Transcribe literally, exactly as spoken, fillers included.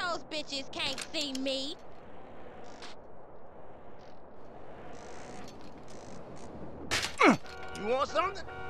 Those bitches can't see me. You want something?